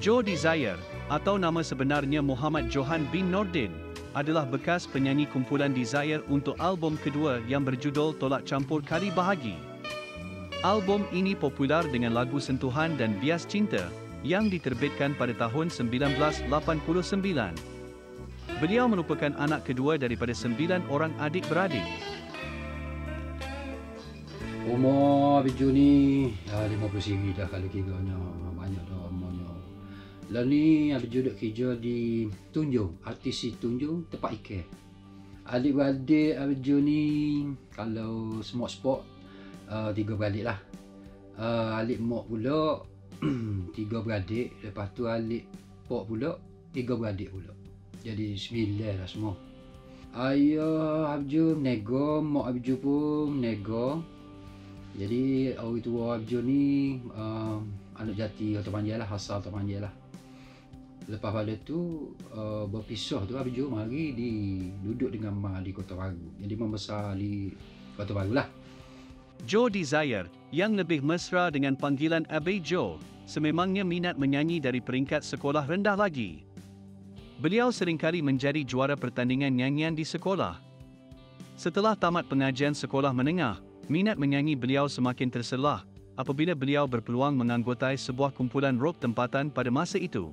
Joe Desire, atau nama sebenarnya Muhammad Johan bin Nordin, adalah bekas penyanyi kumpulan Desire untuk album kedua yang berjudul Tolak Campur Kari Bahagi. Album ini popular dengan lagu sentuhan dan bias cinta yang diterbitkan pada tahun 1989. Beliau merupakan anak kedua daripada 9 orang adik-beradik. Umur Abid Joe ni 50 siri dah kalau kiranya banyak dah umurnya. Lalu ni Abid Joe duk kerja di Tunjung, artis di Tunjung, tempat ikan. Adik-beradik Abid Joe ni kalau semua sport 3 beradik lah. Alik mak pula 3 beradik, lepas tu alik pak pula 3 beradik pula. Jadi 9 lah semua. Ayah Abid Joe menego, mak Abid Joe pun menego. Jadi orang tua Abid Joe ni anak jati Kota Panjang lah, asal Kota Panjang lah. Lepas pada tu berpisah tu Abid Joe mari duduk dengan mak di Kota Baru. Jadi membesar di Kota Baru lah. Joe Desire, yang lebih mesra dengan panggilan Abid Joe, sememangnya minat menyanyi dari peringkat sekolah rendah lagi. Beliau seringkali menjadi juara pertandingan nyanyian di sekolah. Setelah tamat pengajian sekolah menengah, minat menyanyi beliau semakin terselah apabila beliau berpeluang menganggotai sebuah kumpulan rock tempatan pada masa itu.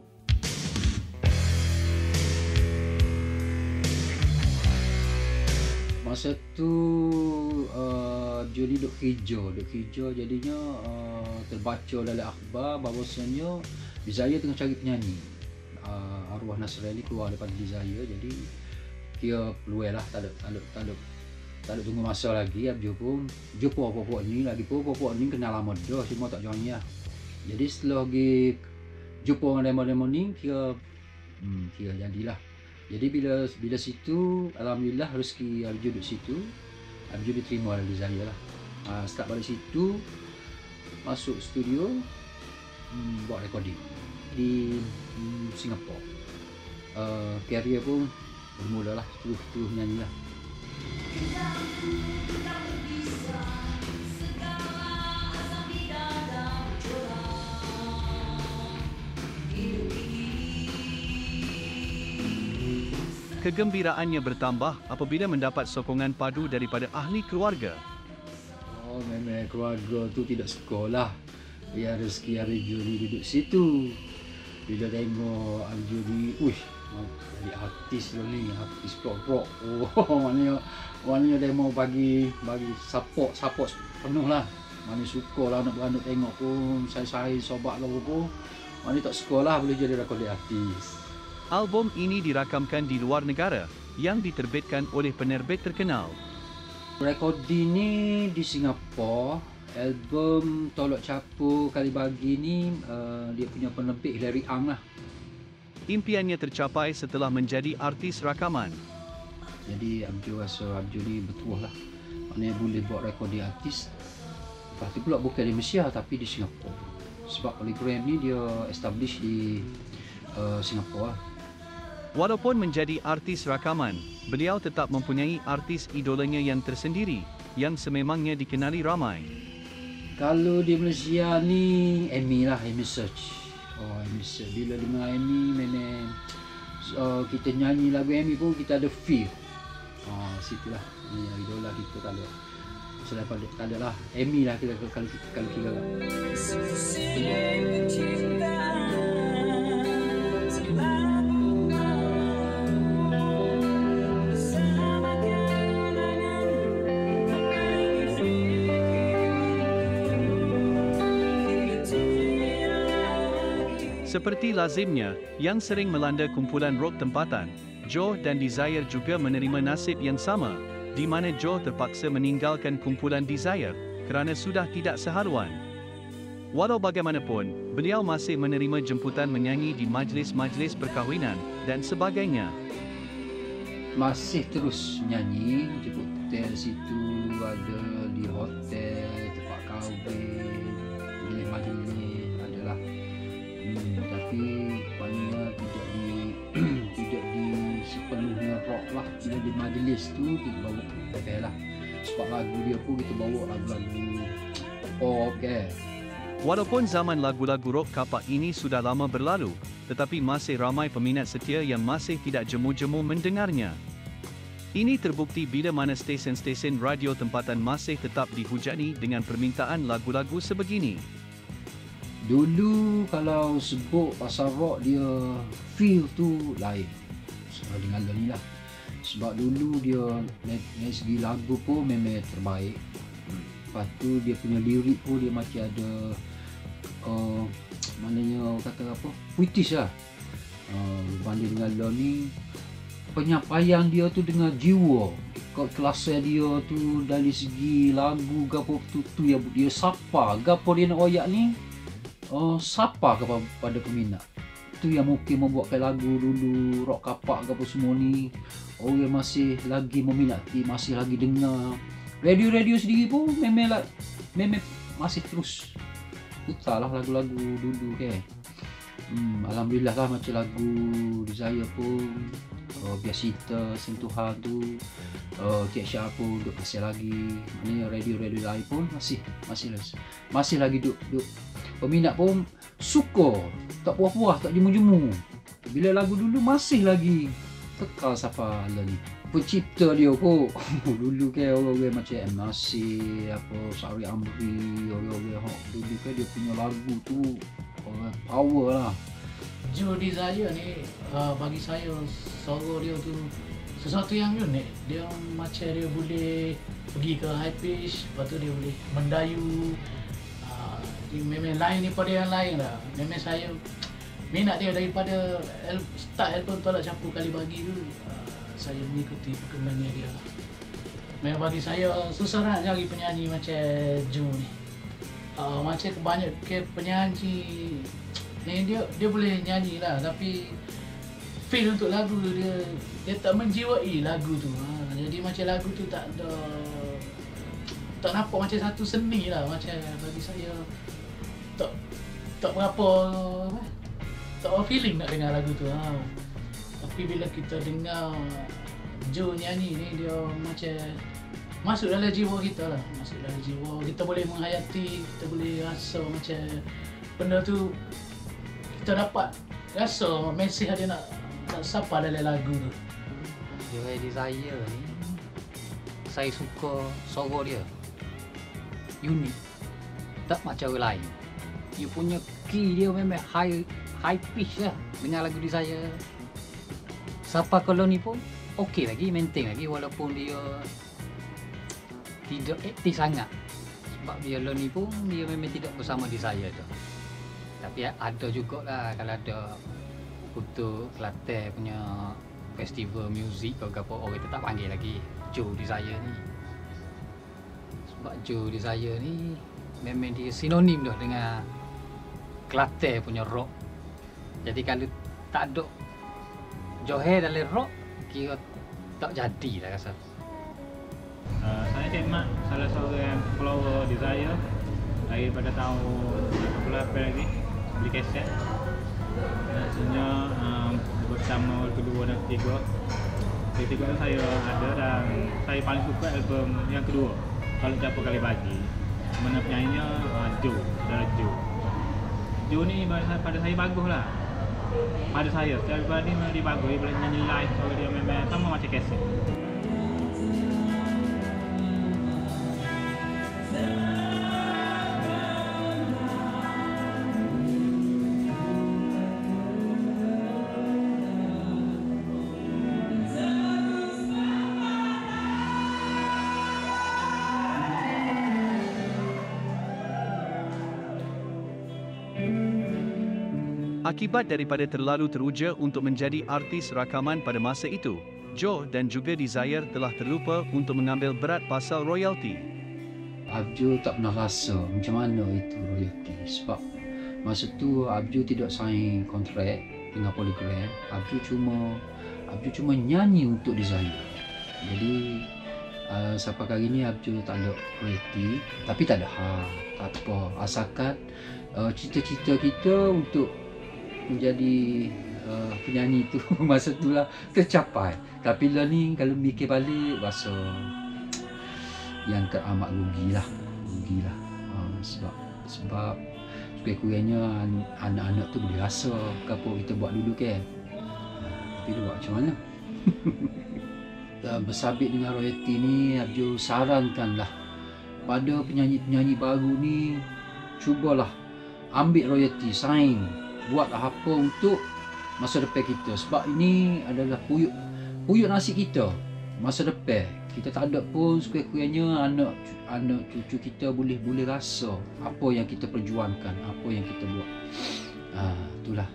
Masa tu Joe ni duk kerja jadinya terbaca dalam akhbar bahawasanya Desire tengah cari penyanyi. Arwah Nasrani keluar daripada Desire, jadi kira peluang lah, tak ada tunggu masa lagi. Abid Joe pun jumpa pokok ni, lagi pokok ni kenal lama dah, cuma tak join lah. Jadi setelah pergi jumpa dengan demo-demo ni, kira jadilah. Jadi bila situ, alhamdulillah rezeki Abid Joe duduk situ, Abid Joe diterima oleh Desire lah. Start pada situ, masuk studio, buat recording di Singapura. Karier pun bermula lah, terus menyanyi lah. Kegembiraannya bertambah apabila mendapat sokongan padu daripada ahli keluarga. Memang keluarga tu tidak sekolah. Ya rezeki Abid Joe ni duduk situ. Bila tengok Abid Joe ni, jadi artis lah ni, artis rock. Maknanya dia mau bagi support penuh lah. Maknanya suka lah anak-anak tengok pun, saya sobat lah pun. Maknanya tak sekolah boleh jadi rekodi artis. Album ini dirakamkan di luar negara yang diterbitkan oleh penerbit terkenal. Rekodi ni di Singapura. Album Tolak Campur Kari Bahagi ni dia punya penerbit Larry Ang lah. Impiannya tercapai setelah menjadi artis rakaman. Jadi Abid Joe rasa Abid Joe ni bertuah lah. Maknanya boleh buat rekodi artis. Lepas tu pula bukan di Malaysia tapi di Singapura. Sebab Polygram ni dia establish di Singapura. Walaupun menjadi artis rakaman, beliau tetap mempunyai artis idolanya yang tersendiri, yang sememangnya dikenali ramai. Kalau di Malaysia ni, Amy lah, Amy Search. Amy Search. Bila dengar Amy, memang kita nyanyi lagu Amy pun kita ada feel. Situlah, ni idola kita tak ada. Selain pada tak ada lah, Amy lah kita kalau kira lah. Seperti lazimnya, yang sering melanda kumpulan rock tempatan, Joe dan Desire juga menerima nasib yang sama, di mana Joe terpaksa meninggalkan kumpulan Desire kerana sudah tidak seharuan. Walau bagaimanapun, beliau masih menerima jemputan menyanyi di majlis-majlis perkahwinan dan sebagainya. Masih terus menyanyi di hotel situ, ada di hotel, tempat kahwin, majlis adalah. Tapi maknanya tidak di sepenuhnya rock lah. Bila di majlis tu kita bawa level lah. Sebab lagu dia pun kita bawa lagu-lagu pop kan. Walaupun zaman lagu-lagu rock kapak ini sudah lama berlalu, tetapi masih ramai peminat setia yang masih tidak jemu-jemu mendengarnya. Ini terbukti bila mana stesen-stesen radio tempatan masih tetap dihujani dengan permintaan lagu-lagu sebegini. Dulu kalau sebut pasal rock dia feel tu lain dengan Loni lah. Sebab dulu dia dari segi lagu pun memang terbaik. Lepas tu dia punya lirik pun dia macam ada maknanya kata apa, puitis lah. Berbanding dengan Loni, penyampaian dia tu dengan jiwa. Kelasnya dia tu dari segi lagu gapo tu yang dia sapa, gapo dia nak royak ni sapa kepada peminat. Itu yang mungkin membuatkan lagu dulu rock kapak gapo semua ni orang masih lagi meminati, masih lagi dengar. Radio-radio sendiri pun memang masih terus putarlah lagu-lagu dulu ke. Alhamdulillah lah macam lagu Desire pun Biasita, Sentuhan tu Cik Syah pun duk masih lagi. Maknanya radio-radio lain pun masih lagi duk peminat pun suka, tak puas-puas, tak jemu-jemu. Bila lagu dulu masih lagi kekal siapa lagi. Pencipta dia pun dulu ke orang-orang macam M. Nasir, apa Sari Amri, orang-orang dulu ke dia punya lagu tu power lah. Joe Desire ni bagi saya suara dia tu sesuatu yang unik. Dia macam dia boleh pergi ke high pitch, lepas tu dia boleh mendayu. Dia memang lain daripada yang lain lah. Memang saya minat dia daripada start album Tolak Campur Kali Bagi tu. Saya mengikuti perkembangan dia. Memang bagi saya susah nak cari penyanyi macam Joe ni. Macam kebanyakan penyanyi ni dia boleh nyanyi lah, tapi feel untuk lagu dia tak menjiwai lagu tu. Jadi macam lagu tu tak nampak macam satu seni lah. Macam bagi saya tak berapa feeling nak dengar lagu tu. Tapi bila kita dengar Joe nyanyi ni, dia macam masuk dalam jiwa kita lah. Masuk dalam jiwa, kita boleh menghayati, kita boleh rasa macam benda tu, kita dapat rasa mesej dia nak sapa dalam lagu tu. Joe Desire ni saya suka suara dia unik, tak macam orang lain. Dia punya key dia memang high pitch lah dengan lagu Desire. Sapa kalau ni pun okey lagi, maintain lagi walaupun dia tidak aktif sangat. Sebab dia ni pun dia memang tidak bersama Desire tu. Tapi ada jugalah kalau ada untuk Kelantan punya festival muzik ke apa, orang tetap panggil lagi Joe Desire ni. Sebab Joe Desire ni memang dia sinonim dah dengan Kelantan punya rock. Jadi kalau tak ada Johor dalam rock, kira tak jadi lah rasa. Saya Cik Mat, salah seorang follower Desire daripada tahun 88 lagi, beli kaset. Maksudnya bersama kedua dan ketiga. Ketiga tu saya ada dan saya paling suka album yang kedua, Tolak Campur Kali Bagi. Mana penyanyinya Joe, saudara Joe. Joe ni pada saya bagus lah. Pada saya, secara pribadi memang dia bagus. Dia boleh nyanyi live, so dia memang sama macam kaset. Akibat daripada terlalu teruja untuk menjadi artis rakaman pada masa itu, Joe dan juga Desire telah terlupa untuk mengambil berat pasal royalti. Abjo tak pernah rasa macam mana itu royalti. Sebab masa tu Abjo tidak sign kontrak dengan Polygram. Abjo cuma nyanyi untuk Desire. Jadi sampai kali ni Abjo tak ada royalti. Tapi tak ada hal, tak apa. Asalkan cita-cita kita untuk menjadi penyanyi tu masa tu lah tercapai. Tapi lah ni kalau mikir balik rasa yang teramat rugilah. Sebab sekurang-kurangnya anak-anak tu boleh rasa apa kita buat dulu kan. Tapi dia buat macam mana? Bersabit dengan royalty ni, Abjul sarankanlah pada penyanyi-penyanyi baru ni, cubalah ambil royalty, sign, buatlah apa untuk masa depan kita. Sebab ini adalah puyuk nasi kita masa depan. Kita tak ada pun sekurang-kurangnya anak cucu kita boleh rasa apa yang kita perjuangkan, apa yang kita buat. Itulah.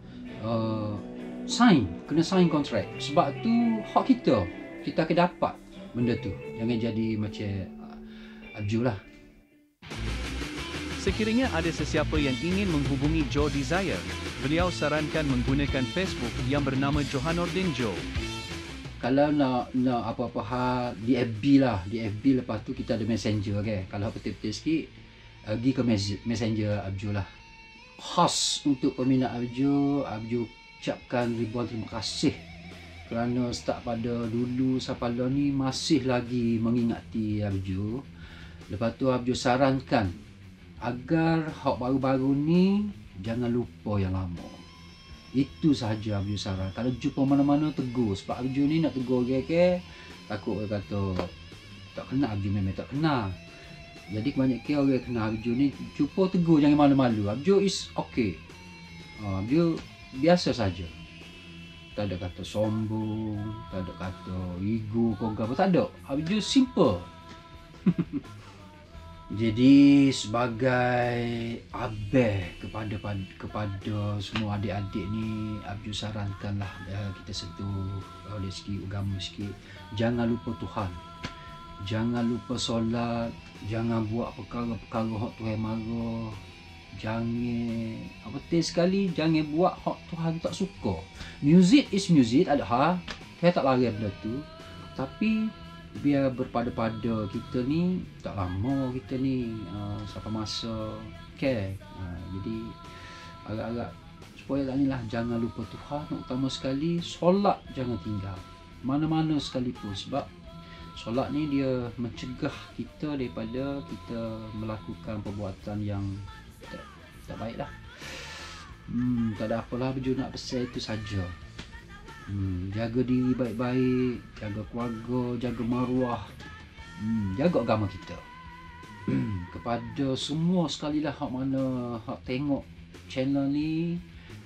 Kena sign kontrak. Sebab tu hak kita akan dapat benda tu. Jangan jadi macam Abjul lah. Sekiranya ada sesiapa yang ingin menghubungi Joe Desire, beliau sarankan menggunakan Facebook yang bernama Johannordin Joe. Kalau nak apa-apa hal di FB lah, di FB lepas tu kita ada Messenger kan. Kalau betul-betul sikit, pergi ke Messenger Abjul lah. Khas untuk peminat Abjul ucapkan ribuan terima kasih kerana start pada dulu sampai lah ni masih lagi mengingati Abjul. Lepas tu Abjul sarankan agar hak baru-baru ni jangan lupa yang lama. Itu sahaja Abjul saran. Kalau jumpa mana-mana tegur. Sebab Abjul ni nak tegur ke takut dia kata tak kenal. Abjul memang tak kenal. Jadi kebanyakan orang kenal Abjul ni, jumpa tegur, jangan malu-malu. Abjul is okay. Abjul biasa saja. Tak ada kata sombong, tak ada kata ego kau apa, tak ada. Abjul simple. Jadi sebagai abah kepada semua adik-adik ni, Abjul sarankanlah kita sentuh dari segi agama sikit. Jangan lupa Tuhan. Jangan lupa solat. Jangan buat perkara-perkara hak Tuhan marah. Jangan sekali jangan buat hak Tuhan tak suka. Music is music, ada hal. Saya tak larang benda tu. Tapi biar berpada-pada kita ni, tak lama kita ni sampai masa okay. Jadi agak-agak supaya tak ni lah, jangan lupa Tuhan. Utama sekali solat jangan tinggal mana-mana sekalipun. Sebab solat ni dia mencegah kita daripada kita melakukan perbuatan yang tak baik lah. Tak ada apalah, Abjul nak pesan itu saja. Jaga diri baik-baik, jaga keluarga, jaga maruah, jaga agama kita. Kepada semua sekali lah hak tengok channel ni,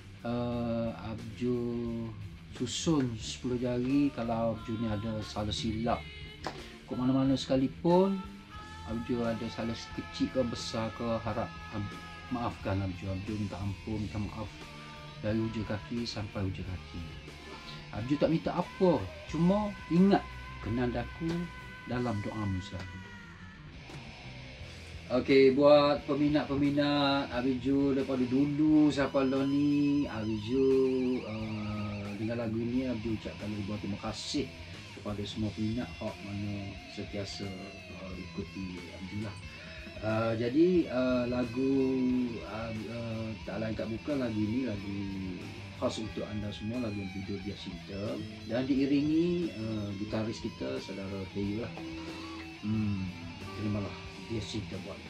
Abjul susun 10 jari. Kalau Abjul ni ada salah silap ke mana-mana sekalipun, Abjul ada salah kecil ke besar ke, harap maafkan Abjul. Abjul minta ampun, minta maaf dari hujung kaki sampai hujung kaki. Abjul tak minta apa, cuma ingat kenal aku dalam doamu selalu. Okey, buat peminat-peminat Abjul daripada dulu sampai lah ni, Abjul dengan lagu ni Abjul ucapkan ribuan terima kasih kepada semua peminat hak mana sentiasa ikuti Abjul lah. Jadi lagu tak lain tak bukan lagu ni, lagu khas untuk anda semua, lagu yang berjudul Biar Cinta, dan diiringi gitaris kita saudara Teo lah. Terimalah Biar Cinta buat.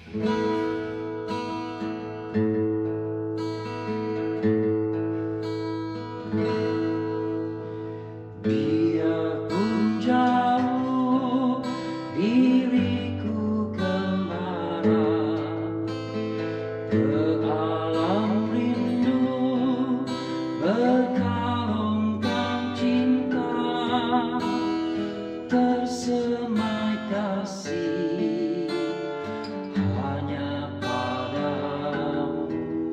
Biarpun jauh diriku kemana, ke alam rindu berkalungkan cinta, tersemai kasih hanya padamu.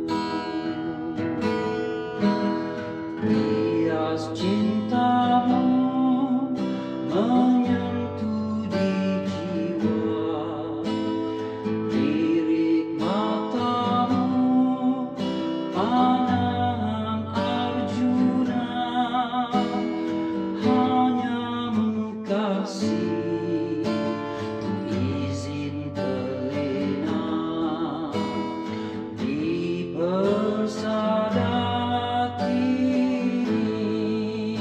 Bias cintamu menyentuh di jiwa, lirik matamu pandangan Arjuna, hanya mengasihi ku izin terlena di persada kini.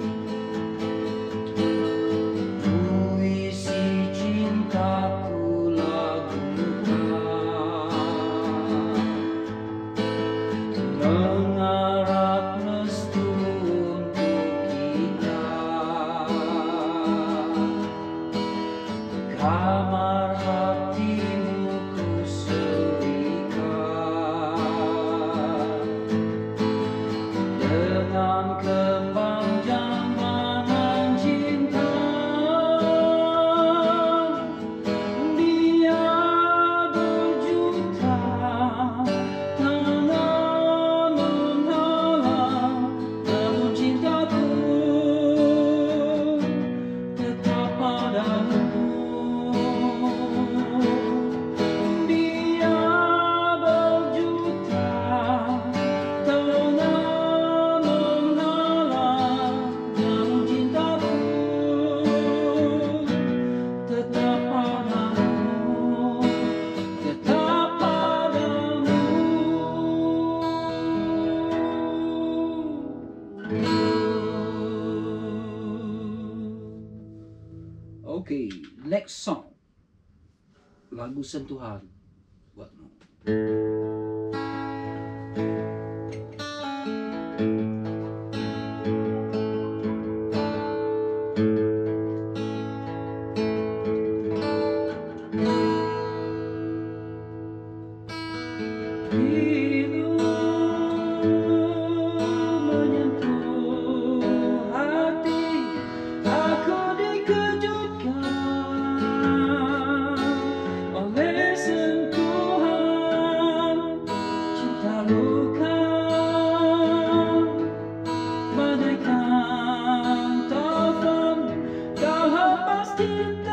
Puisi cintaku lagukan Okay, next song. Lagu Sentuhan buatmu. Bagaikan taufan, kau hapus cinta.